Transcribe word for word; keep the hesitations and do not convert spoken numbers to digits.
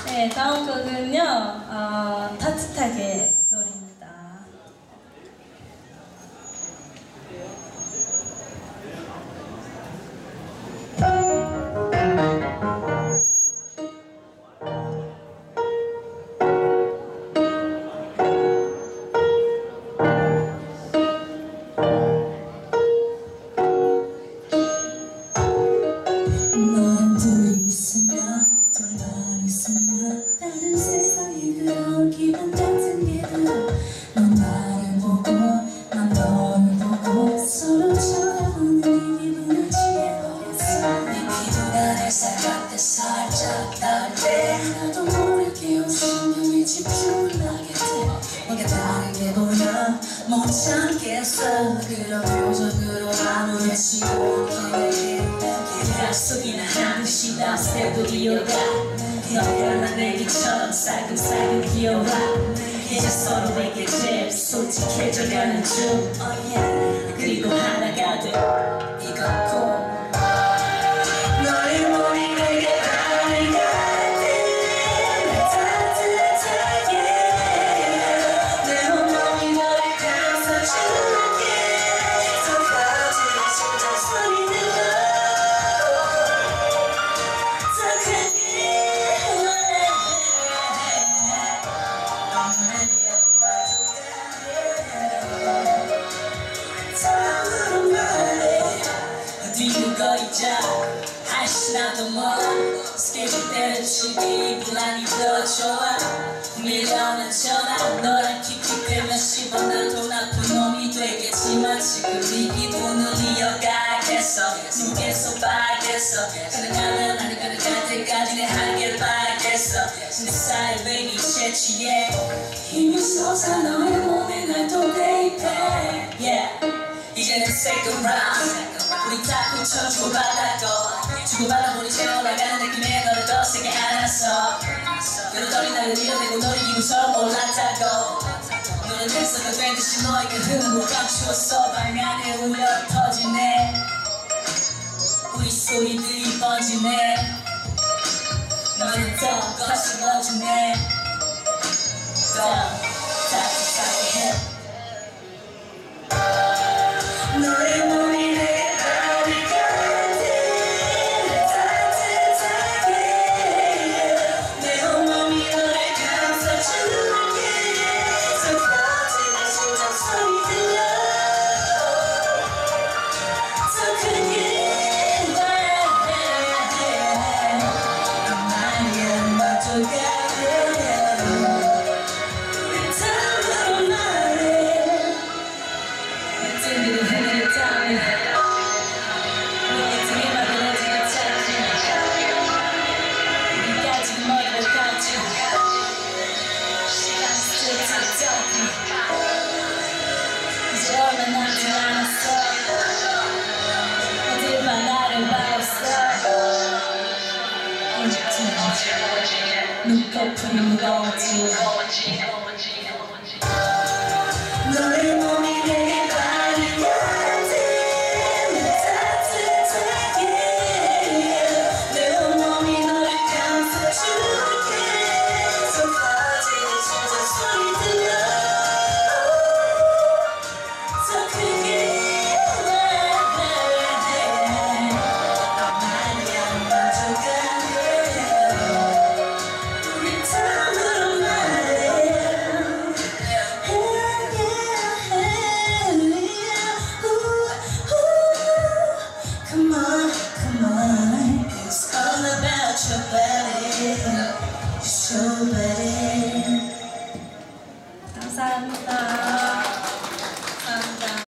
네, 다음 곡은요, 어, 따뜻하게 노래입니다. 다른 세상에 그런 기분 같은 게 들어 넌 나를 보고 난 너를 보고 서로 쳐다보는 이 기분을 취해버렸어 네 피부가 내 살같아 살짝 닿을 때 나도 모르게 웃으며 집중을 하게 돼 네가 다르게 보여 못 참겠어 그런 표정으로 아무렇지 않게 약속이나 하듯이 나 스테디오가 너랑 난 내기처럼 살금살금 기어와 이제 서로에게 제일 솔직해져가는 중 oh yeah. 그리고 하나가 돼 이것고 너의 몸이 내게 반응할 때 따뜻하게 내 온몸이 너를 감싸줄게 더 커지는 심장 소리 들려 더 크게 뒤죽어있자 한시나도 뭐 스케줄 때려치기 불안이 더 좋아 밀려오는 전화 너랑 킥킥대면 씹어 나도 나쁜 놈이 되겠지만 지금 이 기분을 이어가겠어 눈에서 봐야겠어 가능하면 아니 가능할 때까지 내 한계를 봐야겠어 내 사이 baby 채취해 힘이 솟아 너의 몸에 날 도대입해 yeah. 이제는 second round 우리 다 꿈처럼 주고받았고 주고받아보니 채워나가는 느낌에 너를 더 세게 안았어 그러더니 나를 밀어내고 너의 기분처럼 올랐다고 너는 됐어가 된 듯이 너의 그 흐름을 감추었어 방 안에 울려 터지네 우리 소리들이 번지네 너는 더 거칠어지네 더 따뜻하게 해 너의 몸이 내게 반응할 때 따뜻하게 내 온몸이 너를 감싸줄게 더 커지는 심장 소리 들려 더 크게 너만이 안아줘가 우리 다음으로 말해 등으로 하늘을 닿으며 너의 등에 만들어지는 차지 우리까지 머리를 감지 시간 스치듯이 이제 얼마 남지 않았어 어딜만 나를 바랐어 언제쯤 눈꺼풀이 무거워지 너의 몸이 내게 반응할 때 따뜻하게 내 온몸이 너를 감싸줄게 더 커지는 심장 소리 들려 더 크게 너만이 안아줘가네 우리 다음으로 말해 Come on, come on, it's all about your body, you're so bad.